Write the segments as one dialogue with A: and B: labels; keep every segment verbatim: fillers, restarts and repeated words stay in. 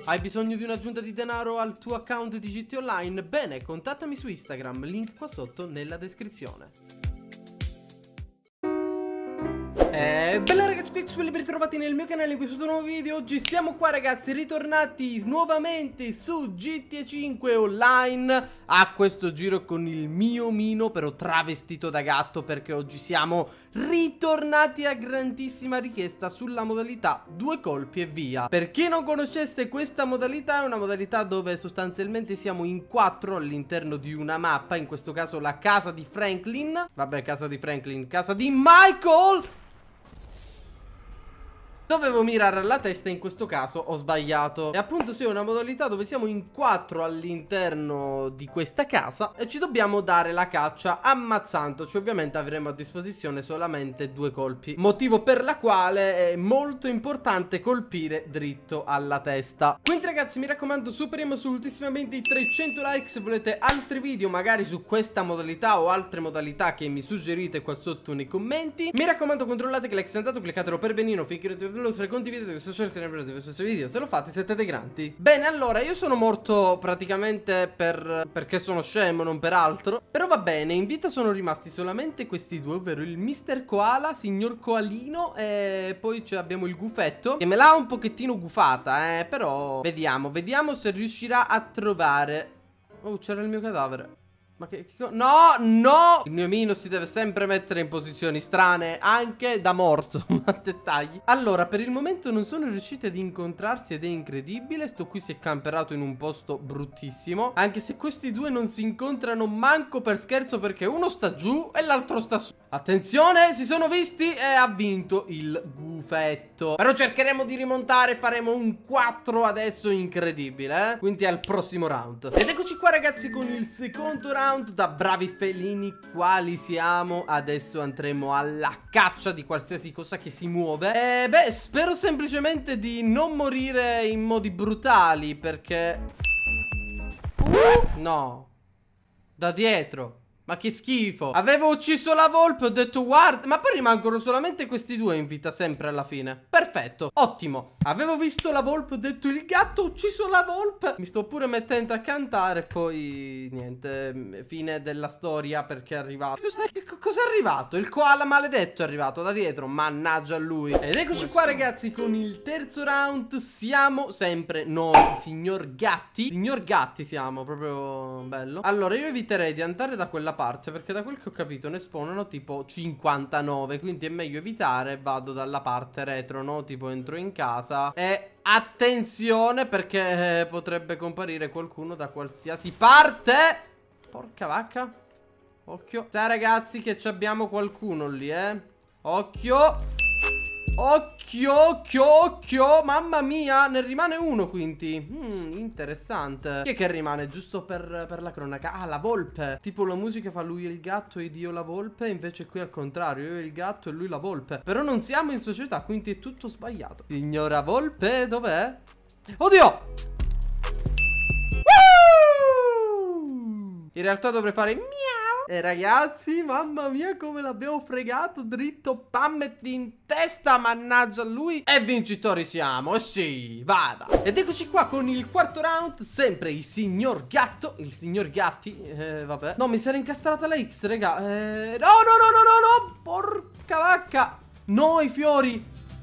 A: Hai bisogno di un'aggiunta di denaro al tuo account di G T Online? Bene, contattami su Instagram, link qua sotto nella descrizione. Eh, bella ragazzi, qui ben ritrovati nel mio canale in questo nuovo video. Oggi siamo qua ragazzi, ritornati nuovamente su G T A cinque Online. A questo giro con il mio Mino, però travestito da gatto, perché oggi siamo ritornati a grandissima richiesta sulla modalità due colpi e via. Per chi non conoscesse questa modalità, è una modalità dove sostanzialmente siamo in quattro all'interno di una mappa. In questo caso la casa di Franklin. Vabbè, casa di Franklin, casa di Michael. Dovevo mirare alla testa, in questo caso ho sbagliato. E appunto sì, è una modalità dove siamo in quattro all'interno di questa casa e ci dobbiamo dare la caccia ammazzandoci. Ovviamente avremo a disposizione solamente due colpi, motivo per la quale è molto importante colpire dritto alla testa. Quindi ragazzi, mi raccomando, superiamo sull'ultimamente i trecento like se volete altri video magari su questa modalità o altre modalità che mi suggerite qua sotto nei commenti. Mi raccomando, controllate che like sia andato, cliccatelo per benino finché non oltre condividete questo cercare questo video. Se lo fate siete dei grandi. Bene, allora io sono morto praticamente per perché sono scemo, non per altro. Però va bene, in vita sono rimasti solamente questi due, ovvero il mister Koala, signor Koalino, e poi abbiamo il gufetto che me l'ha un pochettino gufata, eh. Però vediamo, vediamo se riuscirà a trovare. Oh, c'era il mio cadavere. Ma che, che no, no! Il mio Mino si deve sempre mettere in posizioni strane, anche da morto. Ma dettagli. Allora, per il momento non sono riusciti ad incontrarsi ed è incredibile. Sto qui si è camperato in un posto bruttissimo. Anche se questi due non si incontrano manco per scherzo, perché uno sta giù e l'altro sta su. Attenzione, si sono visti e ha vinto il gufetto. Però cercheremo di rimontare, faremo un quattro adesso incredibile, eh? Quindi al prossimo round. Ed eccoci qua ragazzi con il secondo round. Da bravi felini quali siamo, adesso andremo alla caccia di qualsiasi cosa che si muove. E beh, spero semplicemente di non morire in modi brutali, perché uh, no, da dietro. Ma che schifo. Avevo ucciso la volpe, ho detto guarda. Ma poi rimangono solamente questi due in vita sempre alla fine. Perfetto, ottimo. Avevo visto la volpe, ho detto il gatto, ho ucciso la volpe. Mi sto pure mettendo a cantare. Poi niente, fine della storia, perché è arrivato. Cos'è arrivato? Il koala maledetto è arrivato da dietro. Mannaggia a lui. Ed eccoci qua ragazzi con il terzo round. Siamo sempre noi, signor Gatti. Signor Gatti siamo, proprio bello. Allora io eviterei di andare da quella parte, perché da quel che ho capito ne spawnano tipo cinquantanove, quindi è meglio evitare. Vado dalla parte retro, no? Tipo entro in casa e attenzione, perché eh, potrebbe comparire qualcuno da qualsiasi parte. Porca vacca. Occhio. Sai ragazzi che abbiamo qualcuno lì, eh. Occhio. Occhio, occhio, occhio. Mamma mia, ne rimane uno quindi. Hmm, interessante. Chi è che rimane? Giusto per, per la cronaca. Ah, la volpe. Tipo la musica fa lui e il gatto ed io la volpe. Invece qui al contrario, io il gatto e lui la volpe. Però non siamo in società, quindi è tutto sbagliato. Signora volpe, dov'è? Oddio! Woo! In realtà dovrei fare miau. E ragazzi, mamma mia come l'abbiamo fregato. Dritto pammetti in testa, mannaggia a lui. E vincitori siamo, e sì, vada. Ed eccoci qua con il quarto round. Sempre il signor gatto. Il signor Gatti, eh, vabbè. No, mi si era incastrata la X, raga. eh, No, no, no, no, no, no. Porca vacca. No, i fiori.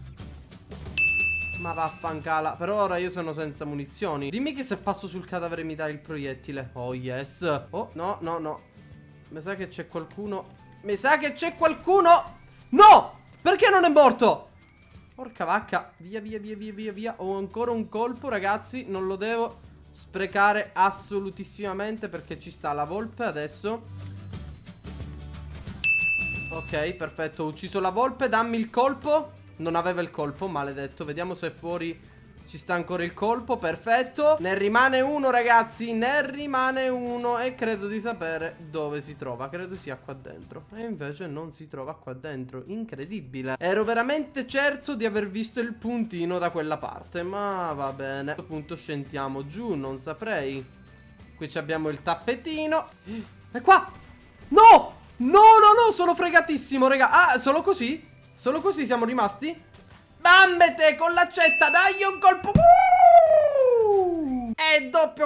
A: Ma vaffancala. Per ora io sono senza munizioni. Dimmi che se passo sul cadavere mi dai il proiettile. Oh yes. Oh, no, no, no. Mi sa che c'è qualcuno. Mi sa che c'è qualcuno. No! Perché non è morto? Porca vacca. Via, via, via, via, via, via. Ho ancora un colpo, ragazzi. Non lo devo sprecare assolutissimamente, perché ci sta la volpe adesso. Ok, perfetto. Ho ucciso la volpe. Dammi il colpo. Non aveva il colpo, maledetto. Vediamo se fuori ci sta ancora il colpo, perfetto. Ne rimane uno ragazzi, ne rimane uno. E credo di sapere dove si trova. Credo sia qua dentro. E invece non si trova qua dentro. Incredibile. Ero veramente certo di aver visto il puntino da quella parte. Ma va bene. A questo punto scendiamo giù, non saprei. Qui abbiamo il tappetino. È qua. No! No, no, no, sono fregatissimo, raga. Ah, solo così? Solo così siamo rimasti? Bambete con l'accetta, dai un colpo. Uh!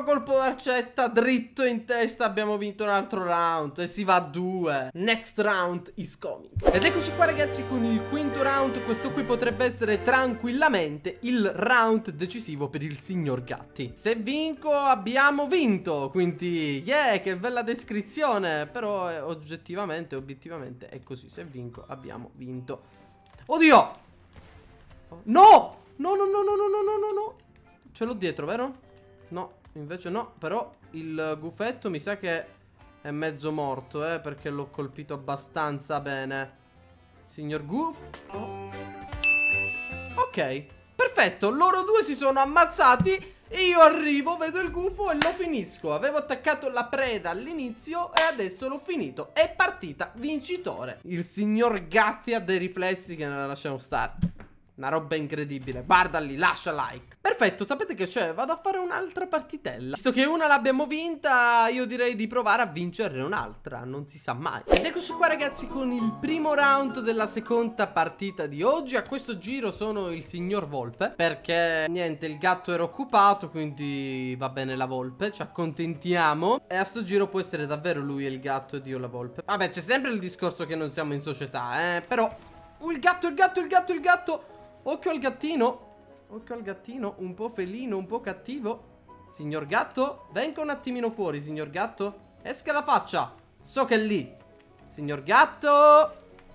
A: colpo d'accetta dritto in testa. Abbiamo vinto un altro round e si va a due. Next round is coming. Ed eccoci qua ragazzi con il quinto round. Questo qui potrebbe essere tranquillamente il round decisivo per il signor Gatti. Se vinco abbiamo vinto. Quindi yeah, che bella descrizione. Però eh, oggettivamente, obiettivamente è così. Se vinco abbiamo vinto. Oddio! No! No, no, no, no, no, no, no, no. Ce l'ho dietro, vero? No, invece no. Però il gufetto mi sa che è mezzo morto, eh, perché l'ho colpito abbastanza bene. Signor Goof. Oh. Ok, perfetto. Loro due si sono ammazzati e io arrivo, vedo il gufo e lo finisco. Avevo attaccato la preda all'inizio e adesso l'ho finito. È partita vincitore. Il signor Gatti ha dei riflessi che non la lasciamo stare. Una roba incredibile. Guarda lì, lascia like. Perfetto, sapete che c'è? Vado a fare un'altra partitella. Visto che una l'abbiamo vinta, io direi di provare a vincere un'altra. Non si sa mai. Ed eccoci qua ragazzi con il primo round della seconda partita di oggi. A questo giro sono il signor Volpe, perché niente, il gatto era occupato, quindi va bene la volpe. Ci accontentiamo. E a sto giro può essere davvero lui il gatto ed io la volpe. Vabbè, c'è sempre il discorso che non siamo in società, eh. Però uh, il gatto, il gatto, il gatto, il gatto. Occhio al gattino. Occhio al gattino. Un po' felino, un po' cattivo. Signor gatto, venga un attimino fuori, signor gatto. Esca la faccia. So che è lì. Signor gatto.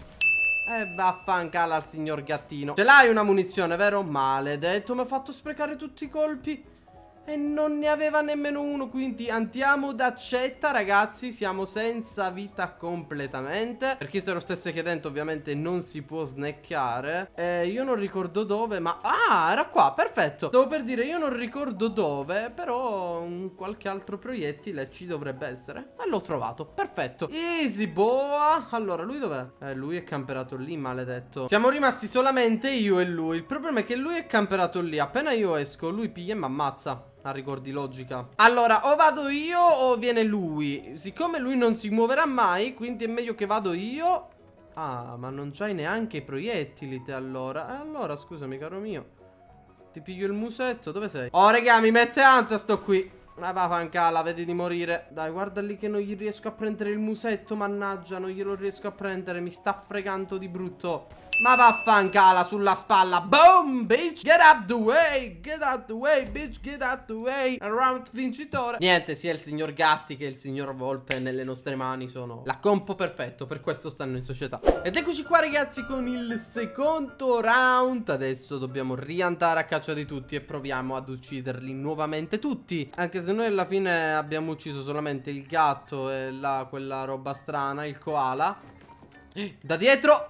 A: E vaffancala al signor gattino. Ce l'hai una munizione, vero? Maledetto, mi ha fatto sprecare tutti i colpi e non ne aveva nemmeno uno. Quindi andiamo d'accetta ragazzi. Siamo senza vita completamente. Per chi se lo stesse chiedendo, ovviamente non si può snackare. eh, Io non ricordo dove, ma ah, era qua, perfetto. Stavo per dire, io non ricordo dove, però un qualche altro proiettile ci dovrebbe essere. E l'ho trovato, perfetto. Easy boa. Allora, lui dov'è? Eh, lui è camperato lì, maledetto. Siamo rimasti solamente io e lui. Il problema è che lui è camperato lì. Appena io esco, lui piglia e mi ammazza. A rigor di logica. Allora, o vado io o viene lui. Siccome lui non si muoverà mai, quindi è meglio che vado io. Ah, ma non c'hai neanche i proiettili te allora. Eh, allora, scusami caro mio, ti piglio il musetto, dove sei? Oh raga, mi mette ansia sto qui. Ah, va fancala, vedi di morire. Dai, guarda lì che non gli riesco a prendere il musetto. Mannaggia, non glielo riesco a prendere. Mi sta fregando di brutto. Ma vaffancala sulla spalla. Boom, bitch. Get up the way. Get out the way, bitch. Get out the way. Round vincitore. Niente, sia il signor Gatti che il signor Volpe nelle nostre mani sono la compo perfetto. Per questo stanno in società. Ed eccoci qua ragazzi con il secondo round. Adesso dobbiamo riandare a caccia di tutti e proviamo ad ucciderli nuovamente tutti. Anche se noi alla fine abbiamo ucciso solamente il gatto e la, quella roba strana, il koala. Da dietro.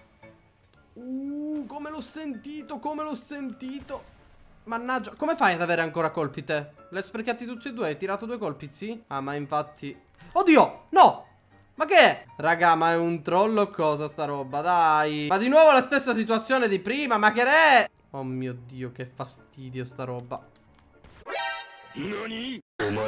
A: Uh, come l'ho sentito, come l'ho sentito. Mannaggia, come fai ad avere ancora colpi te? L'hai sprecati tutti e due, hai tirato due colpi, sì? Ah, ma infatti... Oddio, no! Ma che è? Raga, ma è un troll o cosa sta roba, dai. Ma di nuovo la stessa situazione di prima, ma che è? Oh mio Dio, che fastidio sta roba. Nani?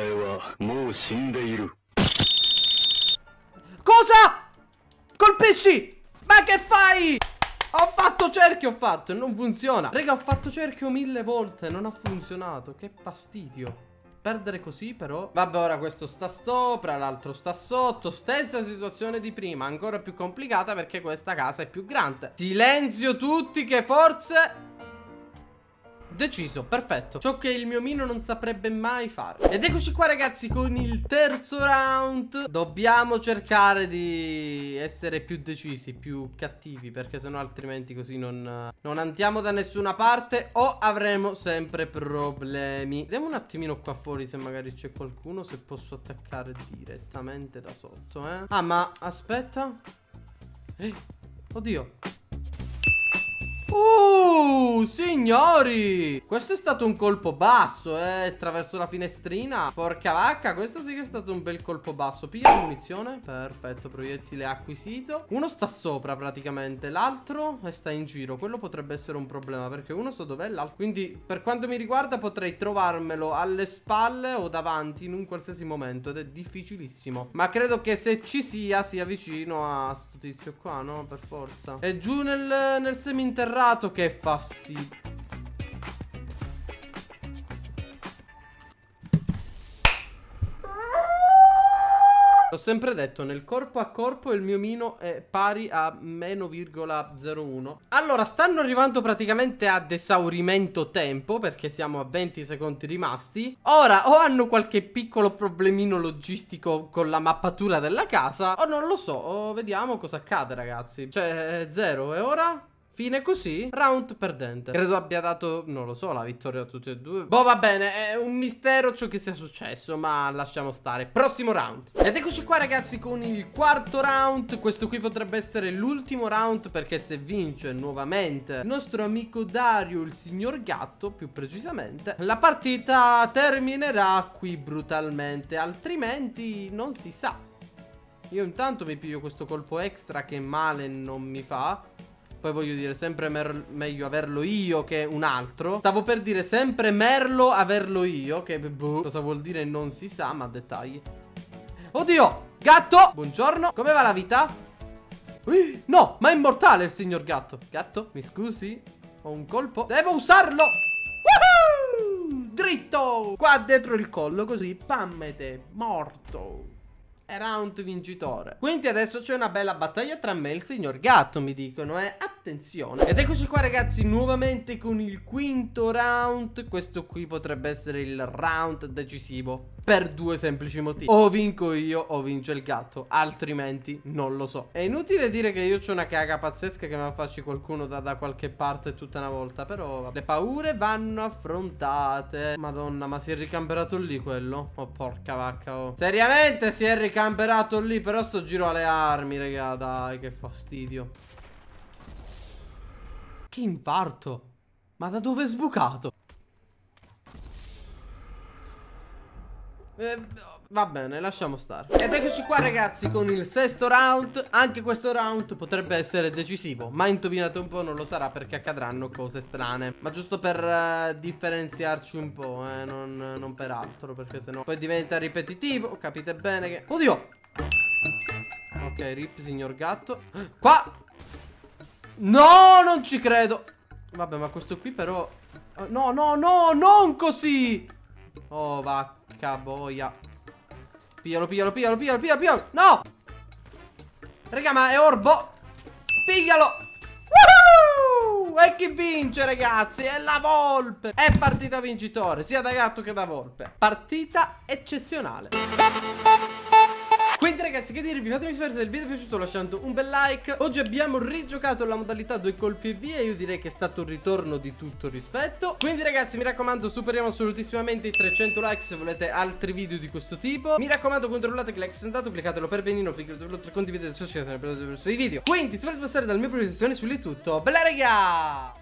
A: Cosa? Colpisci? Ma che fai? Ho fatto cerchio, ho fatto e non funziona. Raga, ho fatto cerchio mille volte, non ha funzionato. Che fastidio. Perdere così però. Vabbè, ora questo sta sopra, l'altro sta sotto. Stessa situazione di prima, ancora più complicata perché questa casa è più grande. Silenzio tutti che forse... Deciso, perfetto. Ciò che il mio mino non saprebbe mai fare. Ed eccoci qua ragazzi con il terzo round. Dobbiamo cercare di essere più decisi, più cattivi, perché sennò altrimenti così non, non andiamo da nessuna parte o avremo sempre problemi. Vediamo un attimino qua fuori se magari c'è qualcuno, se posso attaccare direttamente da sotto, eh. Ah, ma aspetta. Eh, oddio. Uh, signori, questo è stato un colpo basso, eh, attraverso la finestrina. Porca vacca, questo sì che è stato un bel colpo basso. Piglia la munizione, perfetto, proiettile acquisito. Uno sta sopra praticamente, l'altro sta in giro. Quello potrebbe essere un problema perché uno so dov'è, l'altro. Quindi per quanto mi riguarda potrei trovarmelo alle spalle o davanti in un qualsiasi momento ed è difficilissimo. Ma credo che se ci sia, sia vicino a sto tizio qua, no? Per forza. È giù nel, nel seminterrato. Che fastidio. L'ho sempre detto, nel corpo a corpo il mio mino è pari a meno virgola zero uno. Allora, stanno arrivando praticamente ad esaurimento tempo, perché siamo a venti secondi rimasti. Ora, o hanno qualche piccolo problemino logistico con la mappatura della casa, o non lo so, o vediamo cosa accade, ragazzi. Cioè, zero, e ora? Fine così? Round perdente. Credo abbia dato, non lo so, la vittoria a tutti e due. Boh, va bene, è un mistero ciò che sia successo, ma lasciamo stare. Prossimo round. Ed eccoci qua, ragazzi, con il quarto round. Questo qui potrebbe essere l'ultimo round, perché se vince nuovamente il nostro amico Dario, il signor gatto, più precisamente, la partita terminerà qui brutalmente. Altrimenti non si sa. Io intanto mi piglio questo colpo extra che male non mi fa. Poi voglio dire, sempre meglio averlo io che un altro. Stavo per dire sempre merlo averlo io, che boh, cosa vuol dire non si sa, ma dettagli. Oddio, gatto, buongiorno, come va la vita? Ui, no, ma è immortale il signor gatto. Gatto, mi scusi, ho un colpo, devo usarlo. Woohoo! Dritto, qua dietro il collo, così, pammete, morto. Round vincitore. Quindi adesso c'è una bella battaglia tra me e il signor gatto, mi dicono, eh. Attenzione. Ed eccoci qua, ragazzi, nuovamente con il quinto round. Questo qui potrebbe essere il round decisivo, per due semplici motivi. O vinco io o vince il gatto, altrimenti non lo so. È inutile dire che io ho una caga pazzesca che mi faccia qualcuno da, da qualche parte tutta una volta. Però le paure vanno affrontate. Madonna, ma si è ricamberato lì quello? Oh, porca vacca, oh. Seriamente si è ricamberato lì? Però sto giro alle armi, raga, dai, che fastidio. Che infarto. Ma da dove è sbucato? Eh, va bene, lasciamo stare. Ed eccoci qua, ragazzi, con il sesto round. Anche questo round potrebbe essere decisivo, ma indovinate un po' non lo sarà, perché accadranno cose strane. Ma giusto per uh, differenziarci un po', eh, non, non per altro, perché sennò poi diventa ripetitivo. Capite bene che... Oddio! Ok, rip, signor gatto. Qua! No, non ci credo. Vabbè, ma questo qui però... No, no, no, non così! Oh, vacca boia. Piglialo, piglialo, piglialo, piglialo, piglialo, piglialo. No! Raga, ma è orbo. Piglialo. Woohoo! E chi vince, ragazzi? È la volpe. È partita vincitore, sia da gatto che da volpe. Partita eccezionale. Quindi, ragazzi, che dirvi, fatemi sapere se il video vi è piaciuto lasciando un bel like. Oggi abbiamo rigiocato la modalità due colpi e via. Io direi che è stato un ritorno di tutto rispetto. Quindi, ragazzi, mi raccomando, superiamo assolutissimamente i trecento like se volete altri video di questo tipo. Mi raccomando, controllate che like se è andato, cliccatelo per benino, condividete, condividete, condividete, condividete i video. Quindi, se volete passare dal mio professione su lì tutto, bella raga!